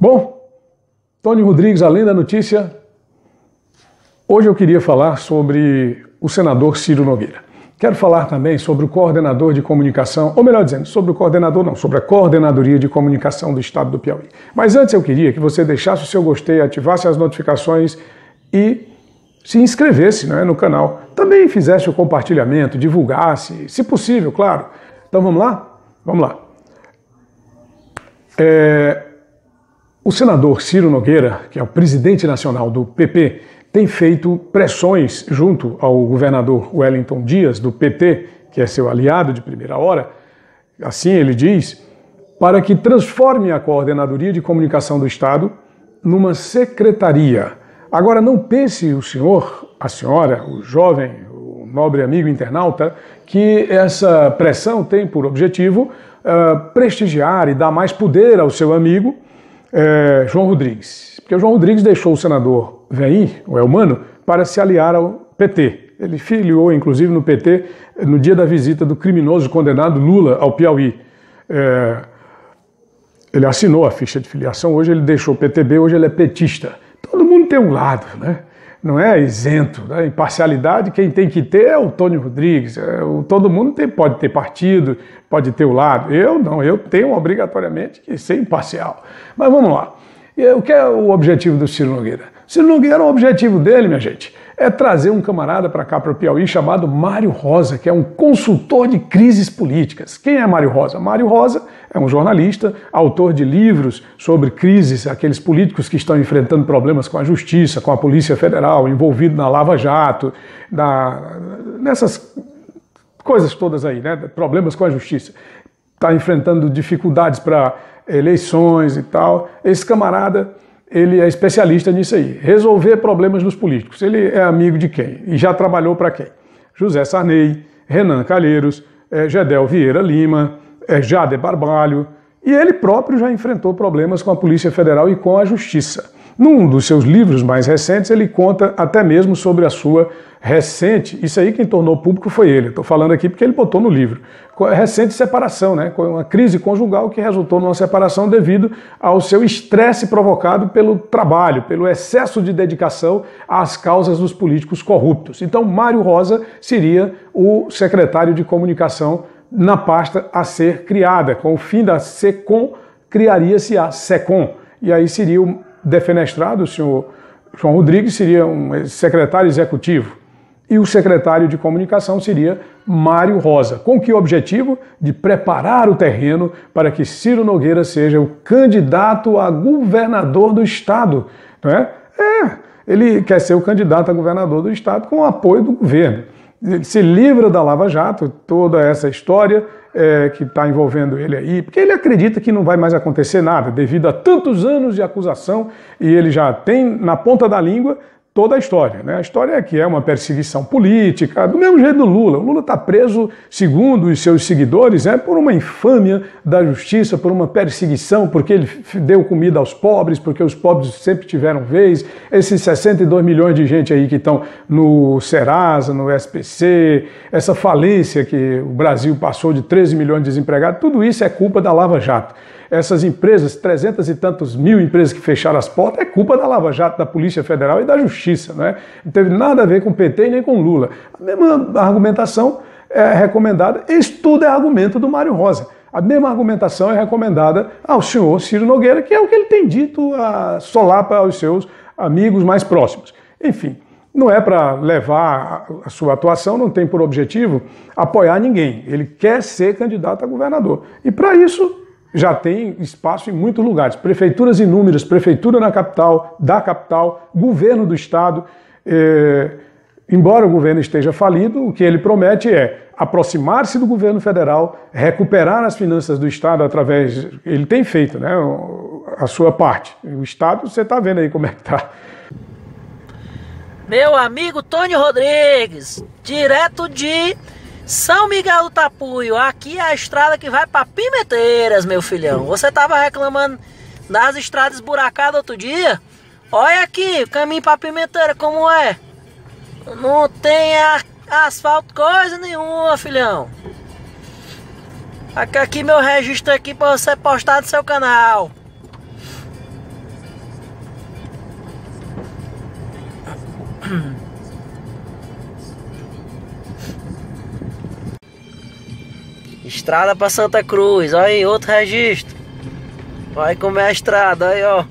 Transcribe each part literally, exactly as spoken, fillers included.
Bom, Tony Rodrigues, além da notícia, hoje eu queria falar sobre o senador Ciro Nogueira. Quero falar também sobre o coordenador de comunicação, ou melhor dizendo, sobre o coordenador não, sobre a Coordenadoria de Comunicação do Estado do Piauí. Mas antes eu queria que você deixasse o seu gostei, ativasse as notificações e se inscrevesse, não é, no canal. Também fizesse o compartilhamento, divulgasse, se possível, claro. Então vamos lá? Vamos lá. É... O senador Ciro Nogueira, que é o presidente nacional do P P, tem feito pressões junto ao governador Wellington Dias, do P T, que é seu aliado de primeira hora, assim ele diz, para que transforme a Coordenadoria de Comunicação do Estado numa secretaria. Agora, não pense o senhor, a senhora, o jovem, o nobre amigo internauta, que essa pressão tem por objetivo uh, prestigiar e dar mais poder ao seu amigo, É, João Rodrigues, porque o João Rodrigues deixou o senador Vem, o Elmano, para se aliar ao P T. Ele filiou, inclusive, no P T no dia da visita do criminoso condenado Lula ao Piauí. É, ele assinou a ficha de filiação, hoje ele deixou o P T B, hoje ele é petista. Todo mundo tem um lado, né? Não é isento, né? Imparcialidade, quem tem que ter é o Tony Rodrigues. É, o, todo mundo tem, pode ter partido, pode ter o lado. Eu não, eu tenho obrigatoriamente que ser imparcial. Mas vamos lá. E, o que é o objetivo do Ciro Nogueira? Ciro Nogueira, o objetivo dele, minha gente, é trazer um camarada para cá, para o Piauí, chamado Mário Rosa, que é um consultor de crises políticas. Quem é Mário Rosa? Mário Rosa é um jornalista, autor de livros sobre crises, aqueles políticos que estão enfrentando problemas com a Justiça, com a Polícia Federal, envolvido na Lava Jato, na, nessas coisas todas aí, né? Problemas com a Justiça. Está enfrentando dificuldades para eleições e tal. Esse camarada, ele é especialista nisso aí, resolver problemas dos políticos. Ele é amigo de quem? E já trabalhou para quem? José Sarney, Renan Calheiros, é, Gedel Vieira Lima, é, Jader Barbalho, e ele próprio já enfrentou problemas com a Polícia Federal e com a Justiça. Num dos seus livros mais recentes, ele conta até mesmo sobre a sua recente, isso aí quem tornou público foi ele, estou falando aqui porque ele botou no livro, recente separação, né? Uma crise conjugal que resultou numa separação devido ao seu estresse provocado pelo trabalho, pelo excesso de dedicação às causas dos políticos corruptos. Então, Mário Rosa seria o secretário de comunicação na pasta a ser criada. Com o fim da SECOM, criaria-se a SECOM. E aí seria o defenestrado, o senhor João Rodrigues, seria um secretário executivo. E o secretário de comunicação seria Mário Rosa. Com que objetivo? De preparar o terreno para que Ciro Nogueira seja o candidato a governador do Estado. Não é? É, ele quer ser o candidato a governador do Estado com o apoio do governo. Ele se livra da Lava Jato, toda essa história é, que está envolvendo ele aí, porque ele acredita que não vai mais acontecer nada, devido a tantos anos de acusação, e ele já tem na ponta da língua toda a história, né? A história é que é uma perseguição política, do mesmo jeito do Lula. O Lula está preso, segundo os seus seguidores, é por uma infâmia da justiça, por uma perseguição, porque ele deu comida aos pobres, porque os pobres sempre tiveram vez. Esses sessenta e dois milhões de gente aí que estão no Serasa, no S P C, essa falência que o Brasil passou de treze milhões de desempregados, tudo isso é culpa da Lava Jato. Essas empresas, trezentas e tantos mil empresas que fecharam as portas, é culpa da Lava Jato, da Polícia Federal e da Justiça, né? Não teve nada a ver com o P T e nem com Lula. A mesma argumentação é recomendada, isso tudo é argumento do Mário Rosa. A mesma argumentação é recomendada ao senhor Ciro Nogueira, que é o que ele tem dito a solapa aos seus amigos mais próximos. Enfim, não é para levar a sua atuação, não tem por objetivo apoiar ninguém. Ele quer ser candidato a governador. E para isso já tem espaço em muitos lugares, prefeituras inúmeras, prefeitura na capital, da capital, governo do estado. É, embora o governo esteja falido, o que ele promete é aproximar-se do governo federal, recuperar as finanças do estado através, ele tem feito, né, a sua parte. O estado, você está vendo aí como é que está. Meu amigo Tony Rodrigues, direto de São Miguel do Tapuio, aqui é a estrada que vai para Pimenteiras, meu filhão. Você tava reclamando das estradas esburacadas outro dia? Olha aqui, o caminho para Pimenteira como é. Não tem a, asfalto coisa nenhuma, filhão. Aqui, aqui meu registro aqui para você postar no seu canal. Estrada para Santa Cruz, olha aí, outro registro. Olha como é a estrada, aí ó.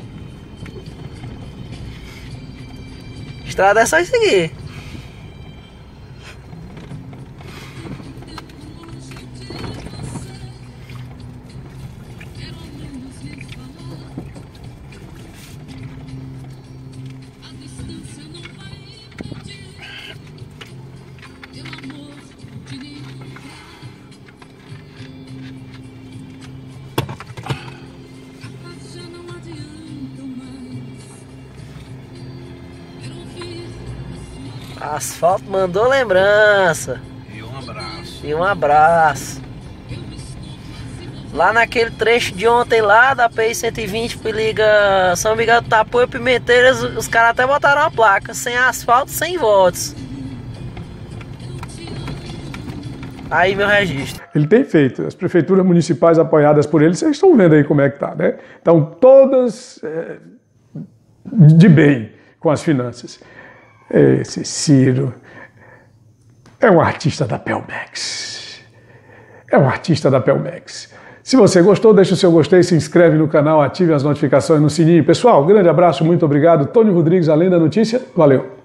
Estrada é só isso aqui. Asfalto mandou lembrança. E um abraço. E um abraço. Lá naquele trecho de ontem lá da P I cento e vinte que liga São Miguel do Tapuio e Pimenteiras, os caras até botaram uma placa, sem asfalto, sem votos. Aí meu registro. Ele tem feito, as prefeituras municipais apoiadas por ele, vocês estão vendo aí como é que tá, né? Estão todas é, de bem com as finanças. Esse Ciro é um artista da Pelmex. É um artista da Pelmex. Se você gostou, deixa o seu gostei, se inscreve no canal, ative as notificações no sininho. Pessoal, grande abraço, muito obrigado. Tony Rodrigues, Além da Notícia. Valeu!